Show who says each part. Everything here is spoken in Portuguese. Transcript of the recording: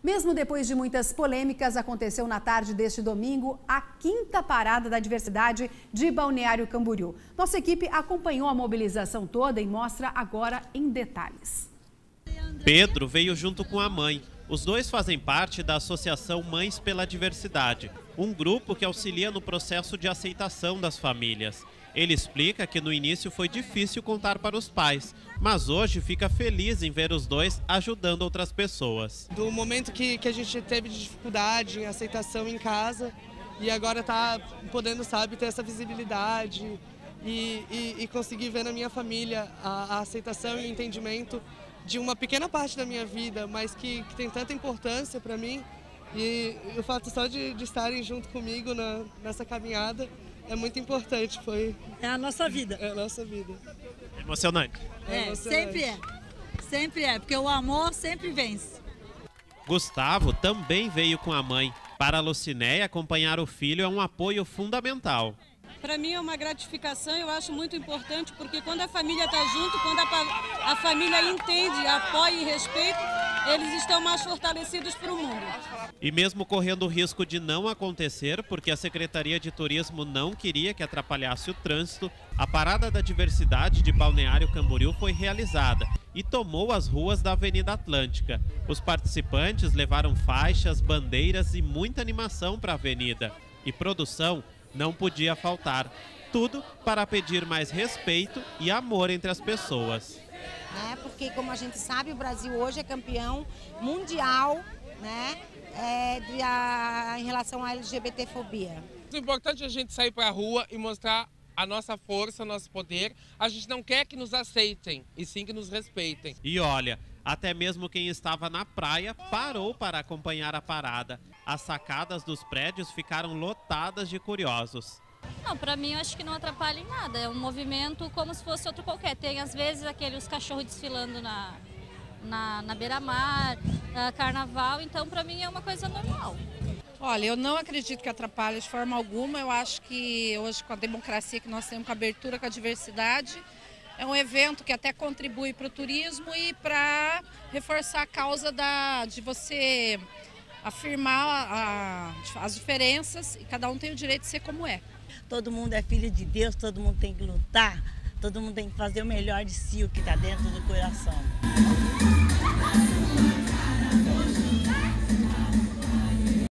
Speaker 1: Mesmo depois de muitas polêmicas, aconteceu na tarde deste domingo a 5ª parada da diversidade de Balneário Camboriú. Nossa equipe acompanhou a mobilização toda e mostra agora em detalhes.
Speaker 2: Pedro veio junto com a mãe. Os dois fazem parte da Associação Mães pela Diversidade, um grupo que auxilia no processo de aceitação das famílias. Ele explica que no início foi difícil contar para os pais, mas hoje fica feliz em ver os dois ajudando outras pessoas.
Speaker 3: Do momento que a gente teve de dificuldade em aceitação em casa e agora está podendo, sabe, ter essa visibilidade e conseguir ver na minha família a aceitação e o entendimento de uma pequena parte da minha vida, mas que tem tanta importância para mim, e o fato só de estarem junto comigo nessa caminhada é muito importante.
Speaker 4: É a nossa vida.
Speaker 3: É a nossa vida.
Speaker 2: Emocionante.
Speaker 3: Emocionante.
Speaker 4: Sempre é, porque o amor sempre vence.
Speaker 2: Gustavo também veio com a mãe. Para a Lucinéia, acompanhar o filho é um apoio fundamental.
Speaker 5: Para mim é uma gratificação, eu acho muito importante, porque quando a família está junto, quando a família entende, apoia e respeita, eles estão mais fortalecidos para o mundo.
Speaker 2: E mesmo correndo o risco de não acontecer, porque a Secretaria de Turismo não queria que atrapalhasse o trânsito, a Parada da Diversidade de Balneário Camboriú foi realizada e tomou as ruas da Avenida Atlântica. Os participantes levaram faixas, bandeiras e muita animação para a avenida. E produção não podia faltar. Tudo para pedir mais respeito e amor entre as pessoas.
Speaker 6: Porque, como a gente sabe, o Brasil hoje é campeão mundial, em relação à LGBTfobia.
Speaker 7: O importante é a gente sair para a rua e mostrar a nossa força, o nosso poder. A gente não quer que nos aceitem, e sim que nos respeitem.
Speaker 2: E olha, até mesmo quem estava na praia parou para acompanhar a parada. As sacadas dos prédios ficaram lotadas de curiosos.
Speaker 8: Não, para mim eu acho que não atrapalha em nada. É um movimento como se fosse outro qualquer. Tem às vezes os cachorros desfilando na beira-mar, carnaval, então para mim é uma coisa normal.
Speaker 9: Olha, eu não acredito que atrapalhe de forma alguma. Eu acho que hoje, com a democracia que nós temos, com a abertura, com a diversidade, é um evento que até contribui para o turismo e para reforçar a causa de você afirmar as diferenças, e cada um tem o direito de ser como é.
Speaker 4: Todo mundo é filho de Deus, todo mundo tem que lutar, todo mundo tem que fazer o melhor de si, o que está dentro do coração.